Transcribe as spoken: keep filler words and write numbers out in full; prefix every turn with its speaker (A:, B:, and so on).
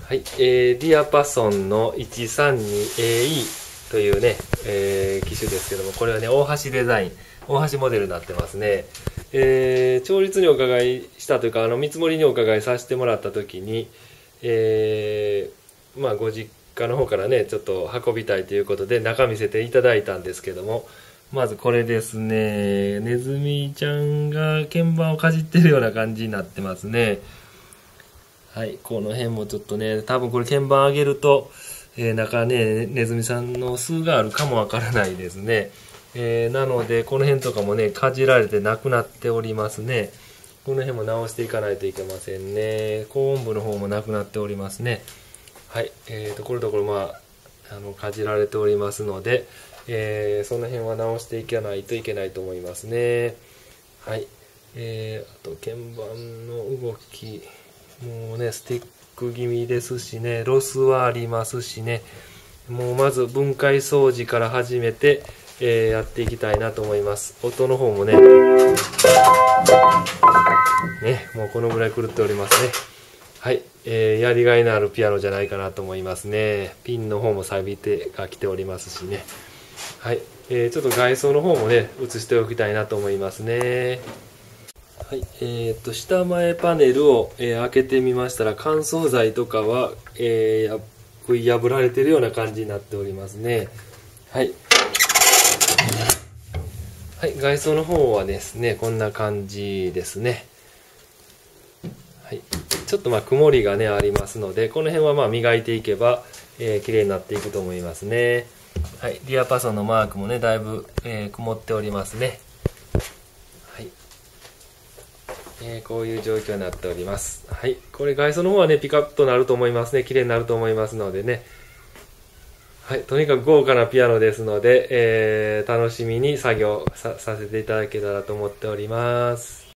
A: はい、えー、ディアパソンの いちさんにエーイー というね、えー、機種ですけども、これはね、大橋デザイン、大橋モデルになってますね。えー、調律にお伺いしたというか、あの、見積もりにお伺いさせてもらったときに、えー、まあ、ご実家の方からね、ちょっと運びたいということで、中見せていただいたんですけども、まずこれですね、ネズミちゃんが鍵盤をかじってるような感じになってますね。はい、この辺もちょっとね、多分これ鍵盤上げると、えー、中ね、ネズミさんの巣があるかもわからないですね。えー、なので、この辺とかもね、かじられてなくなっておりますね。この辺も直していかないといけませんね。高音部の方もなくなっておりますね。はい、えーと、これとこれ、まあ、あの、かじられておりますので、えー、その辺は直していかないといけないと思いますね。はい、えー、あと、鍵盤の動き。もうね、スティック気味ですしね、ロスはありますしね、もうまず分解掃除から始めて、えー、やっていきたいなと思います。音の方もね、ね、もうこのぐらい狂っておりますね。はい、えー、やりがいのあるピアノじゃないかなと思いますね。ピンの方も錆びてが来ておりますしね。はい、えー、ちょっと外装の方もね、映しておきたいなと思いますね。はい、えー、と下前パネルを、えー、開けてみましたら、乾燥剤とかは、えー、食い破られているような感じになっておりますね。はい、はい、外装の方はですね、こんな感じですね。はい、ちょっとまあ曇りがねありますので、この辺はまあ磨いていけば、えー、綺麗になっていくと思いますね。はい、ディアパソンのマークもねだいぶ、えー、曇っておりますね。はい、えー、こういう状況になっております。はい、これ外装の方はねピカッとなると思いますね。綺麗になると思いますのでね。はい、とにかく豪華なピアノですので、えー、楽しみに作業 さ, させていただけたらと思っております。